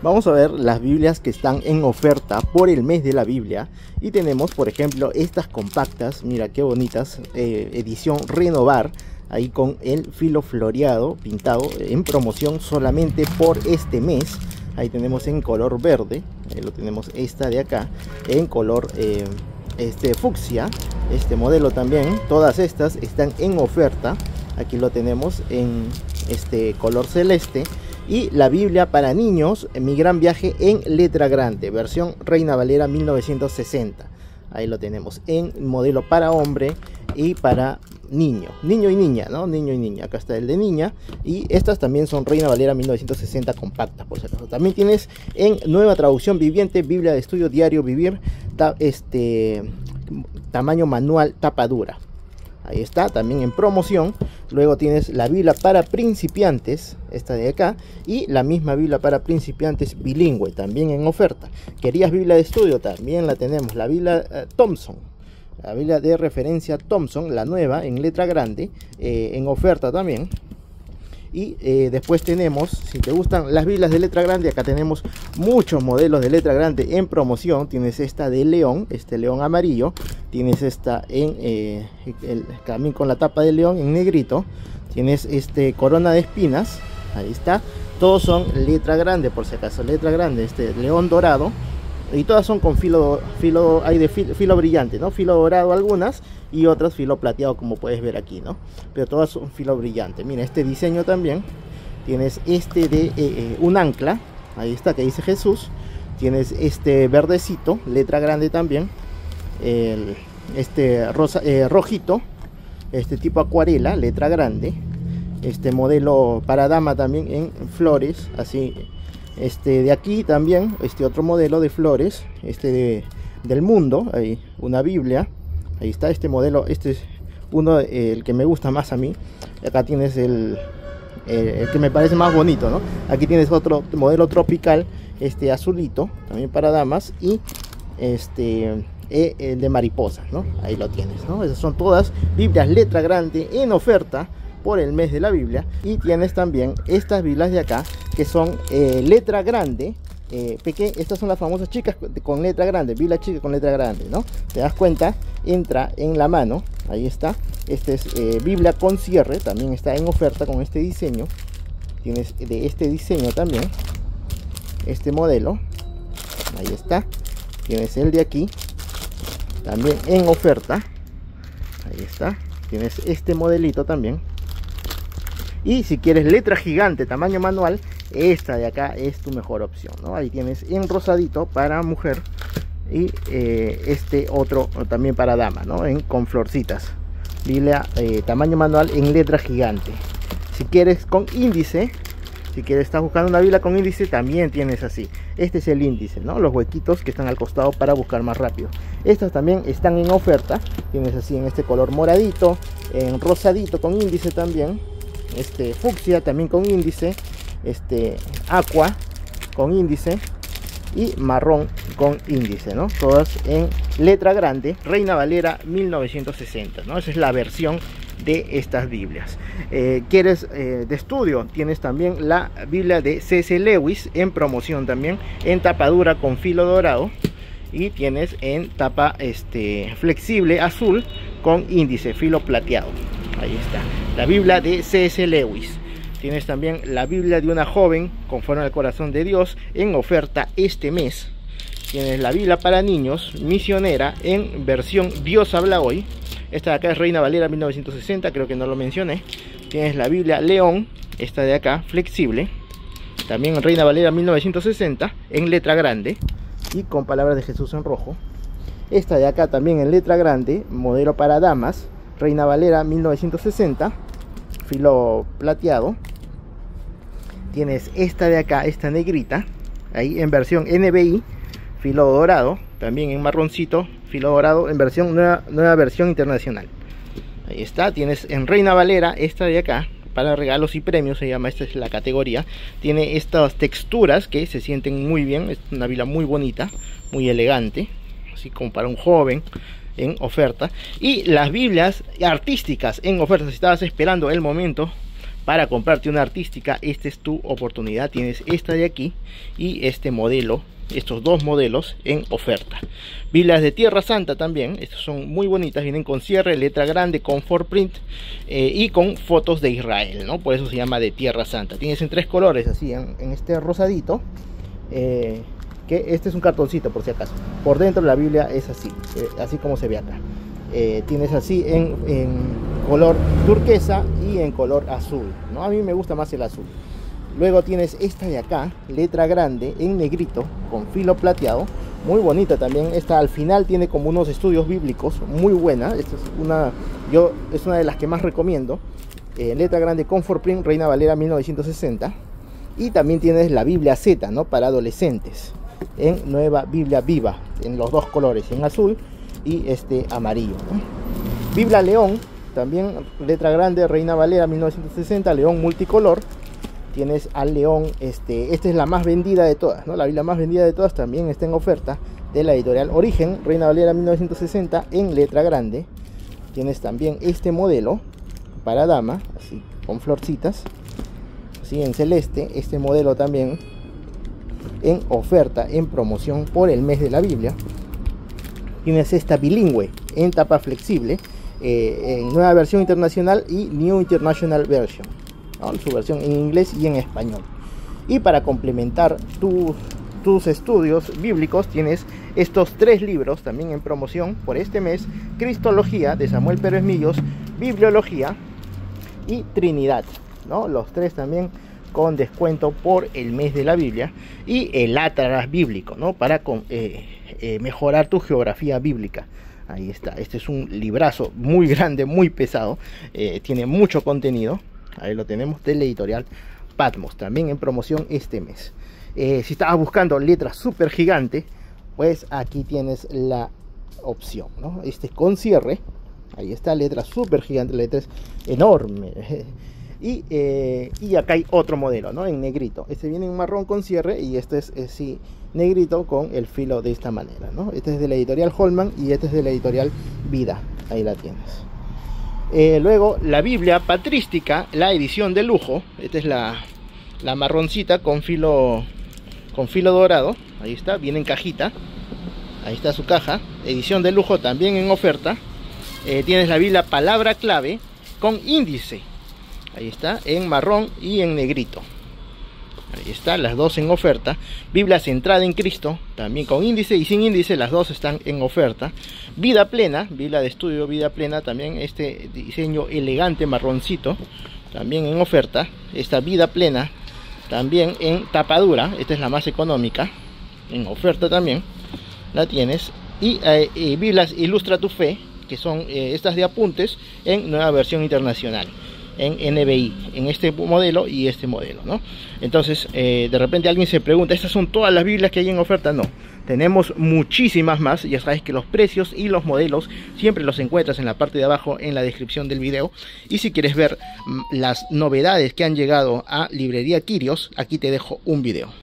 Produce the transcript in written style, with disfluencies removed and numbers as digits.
Vamos a ver las Biblias que están en oferta por el mes de la Biblia. Y tenemos, por ejemplo, estas compactas. Mira qué bonitas, edición Renovar. Ahí con el filo floreado, pintado, en promoción solamente por este mes. Ahí tenemos en color verde. Ahí lo tenemos, esta de acá, en color fucsia. Este modelo también. Todas estas están en oferta. Aquí lo tenemos en este color celeste. Y la Biblia para niños, Mi Gran Viaje en letra grande, versión Reina Valera 1960. Ahí lo tenemos en modelo para hombre y para niño y niña, ¿no? Niño y niña. Acá está el de niña. Y estas también son Reina Valera 1960 compactas, por si acaso. También tienes en nueva traducción viviente, Biblia de estudio diario vivir, tamaño manual, tapa dura. Ahí está, también en promoción. Luego tienes la Biblia para principiantes, esta de acá, y la misma Biblia para principiantes bilingüe, también en oferta. ¿Querías Biblia de estudio? También la tenemos, la Biblia Thompson, la Biblia de referencia Thompson, la nueva en letra grande, en oferta también. Y después tenemos, si te gustan las Biblias de letra grande, acá tenemos muchos modelos de letra grande en promoción. Tienes esta de león, este león amarillo. Tienes esta en también con la tapa de león en negrito. Tienes corona de espinas, ahí está. Todos son letra grande, por si acaso, letra grande, león dorado. Y todas son con filo brillante, ¿no? Filo dorado algunas y otras filo plateado, como puedes ver aquí, ¿no? Pero todas son filo brillante. Mira, este diseño también. Tienes de un ancla, ahí está, que dice Jesús. Tienes este verdecito, letra grande también. Rojito, tipo acuarela, letra grande. Este modelo para dama también en flores, así. De aquí también, otro modelo de flores, del mundo, hay una Biblia, ahí está este modelo, este es uno, el que me gusta más a mí. Acá tienes el que me parece más bonito, ¿no? Aquí tienes otro modelo tropical, azulito, también para damas, y el de mariposas, ¿no? Ahí lo tienes, ¿no? Esas son todas Biblias letra grande en oferta por el mes de la Biblia. Y tienes también estas Biblias de acá que son letra grande, estas son las famosas chicas con letra grande, Biblia chica con letra grande, ¿no? Te das cuenta, entra en la mano, ahí está. Este es Biblia con cierre, también está en oferta con este diseño. Tienes de este diseño también, este modelo, ahí está. Tienes el de aquí, también en oferta, ahí está. Tienes este modelito también. Y si quieres letra gigante, tamaño manual, esta de acá es tu mejor opción, ¿no? Ahí tienes en rosadito para mujer y otro también para dama, ¿no? Con florcitas. Biblia tamaño manual en letra gigante. Si quieres con índice, estás buscando una Biblia con índice, también tienes así. Este es el índice, ¿no? Los huequitos que están al costado para buscar más rápido. Estas también están en oferta. Tienes así en este color moradito, en rosadito con índice también. Fucsia también con índice, aqua con índice y marrón con índice, ¿no? Todas en letra grande, Reina Valera 1960, ¿no? Esa es la versión de estas Biblias. ¿Quieres de estudio? Tienes también la Biblia de C.S. Lewis en promoción también, en tapa dura con filo dorado. Y tienes en tapa flexible azul con índice, filo plateado. Ahí está, la Biblia de C.S. Lewis. Tienes también la Biblia de una joven conforme al corazón de Dios en oferta este mes. Tienes la Biblia para niños, misionera, en versión Dios habla hoy. Esta de acá es Reina Valera 1960, creo que no lo mencioné. Tienes la Biblia León, esta de acá, flexible. También Reina Valera 1960, en letra grande y con palabras de Jesús en rojo. Esta de acá también en letra grande, modelo para damas, Reina Valera 1960, filo plateado. Tienes esta de acá, esta negrita, ahí en versión NBI, filo dorado, también en marroncito, filo dorado, en versión nueva versión internacional. Ahí está. Tienes en Reina Valera esta de acá, para regalos y premios se llama, esta es la categoría. Tiene estas texturas que se sienten muy bien, es una Biblia muy bonita, muy elegante, así como para un joven, en oferta. Y las Biblias artísticas en oferta, si estabas esperando el momento para comprarte una artística, esta es tu oportunidad. Tienes esta de aquí y este modelo, estos dos modelos en oferta. Biblias de Tierra Santa también, estas son muy bonitas, vienen con cierre, letra grande, comfort print y con fotos de Israel, ¿no? Por eso se llama de Tierra Santa. Tienes en tres colores, así en este rosadito, que este es un cartoncito por si acaso. Por dentro la Biblia es así, así como se ve acá. Tienes así en color turquesa y en color azul, ¿no? A mí me gusta más el azul. Luego tienes esta de acá, letra grande en negrito con filo plateado, muy bonita también. Esta al final tiene como unos estudios bíblicos, muy buena. Esta es una de las que más recomiendo. Letra grande comfort print, Reina Valera 1960. Y también tienes la Biblia Z, ¿no? Para adolescentes, en Nueva Biblia Viva, en los dos colores, en azul y este amarillo, ¿no? Biblia León, también letra grande, Reina Valera 1960, León multicolor. Tienes al león, esta es la más vendida de todas, ¿no? La Biblia más vendida de todas también está en oferta, de la editorial Origen, Reina Valera 1960, en letra grande. Tienes también este modelo para dama, así con florcitas, así en celeste. Este modelo también en oferta, en promoción por el mes de la Biblia. Tienes esta bilingüe en tapa flexible, en nueva versión internacional y New International Version, ¿no? Su versión en inglés y en español. Y para complementar tus estudios bíblicos, tienes estos tres libros también en promoción por este mes: Cristología de Samuel Pérez Millos, Bibliología y Trinidad, ¿no? Los tres también con descuento por el mes de la Biblia. Y el Atlas bíblico, ¿no? Para mejorar tu geografía bíblica. Ahí está, este es un librazo muy grande, muy pesado, tiene mucho contenido. Ahí lo tenemos, de la editorial Patmos, también en promoción este mes. Si estabas buscando letras súper gigante, pues aquí tienes la opción, ¿no? Este es con cierre, ahí está, letra súper gigante, letra es enorme. Y acá hay otro modelo, ¿no? En negrito. Este viene en marrón con cierre y este es sí, negrito con el filo de esta manera, ¿no? Este es de la editorial Holman y este es de la editorial Vida. Ahí la tienes. Luego la Biblia patrística, la edición de lujo. Esta es la marroncita con filo dorado. Ahí está, viene en cajita. Ahí está su caja. Edición de lujo también en oferta. Tienes la Biblia palabra clave con índice. Ahí está, en marrón y en negrito. Ahí está, las dos en oferta. Biblia centrada en Cristo, también con índice y sin índice, las dos están en oferta. Vida plena, Biblia de estudio Vida plena, también este diseño elegante marroncito, también en oferta. Esta Vida plena, también en tapadura, esta es la más económica, en oferta también, la tienes. Y Biblias Ilustra tu Fe, que son estas de apuntes, en nueva versión internacional, en NBI, en este modelo y este modelo, ¿no? Entonces, de repente alguien se pregunta, ¿estas son todas las Biblias que hay en oferta? No, tenemos muchísimas más. Ya sabes que los precios y los modelos siempre los encuentras en la parte de abajo, en la descripción del video. Y si quieres ver las novedades que han llegado a Librería Quirios, aquí te dejo un video.